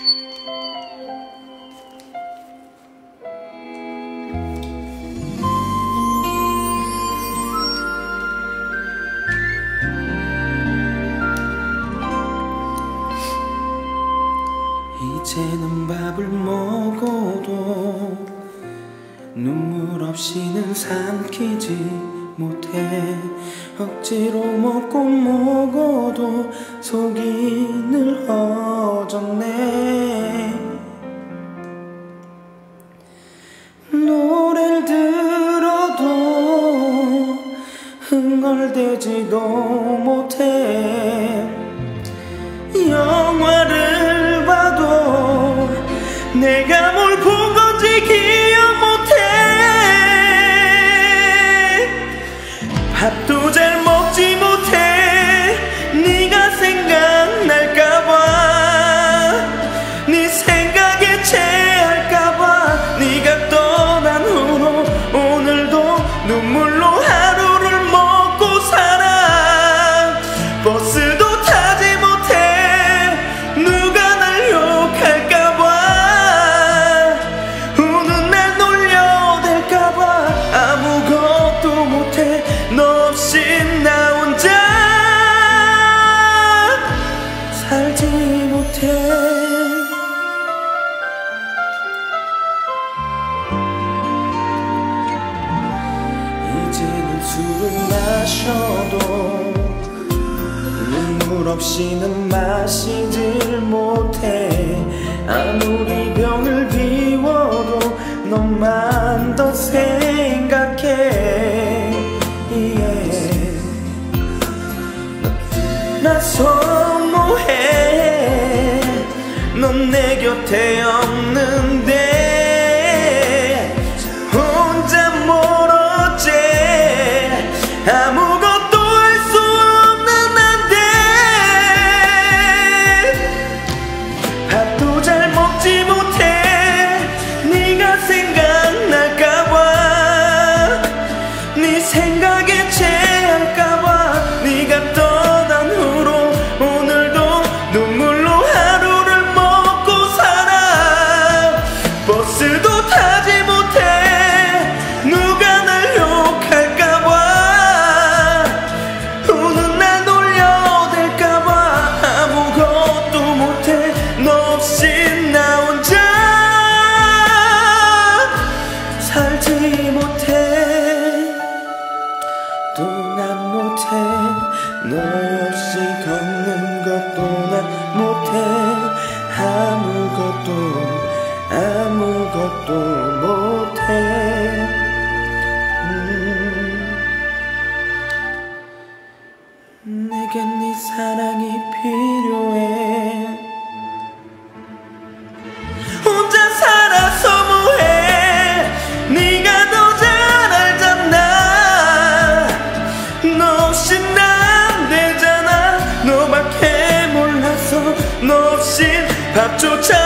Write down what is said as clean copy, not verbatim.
이제는 밥을 먹어도 눈물 없이는 삼키지 못해. 억지로 먹어도 속이 늘 허전해. 노래를 들어도 흥얼대지도 못해. 영화를 봐도 내가 뭘 본 건지 기억 못해. 밥도 잘 먹지 못해. 네가 생각날까봐, 네 생각에 체할까봐. 네가 떠난 후로 오늘도 눈물로 하루를 먹고 살아. 버스도 타지 못해. 누가 날 욕할까봐, 우는 날 놀려댈까봐. 아무것도 못해. 너 없이 나 혼자 살지 못해. 이제는 술을 마셔도 눈물 없이는 마시질 못해. 아무리 병을 비워도 너만 더 생각해. 나 소모해. 넌 내 곁에 없는데 혼자 멀었지. 아무것도 할 수 없는 난데. 밥도 잘 먹지 못해. 네가 생각날까봐, 네 생각에 체할까봐. 네가 떠난 후로 오늘도 눈물로 하루를 먹고 살아. 버스도 타지 못해. 누가 날 욕할까봐, 우는 날 놀려댈까봐. 아무것도 못해. 너 없이 나 혼자 살지 못해. 또 난 못해. 너 없이 걷는 것도 난 못해. 아무것도 못해. 내겐 네 사랑이 필요해. 혼자 살아서 뭐해. 네가 더 잘 알잖아. 너 없이 난 되잖아. 너밖에 몰라서. 너 없인 밥조차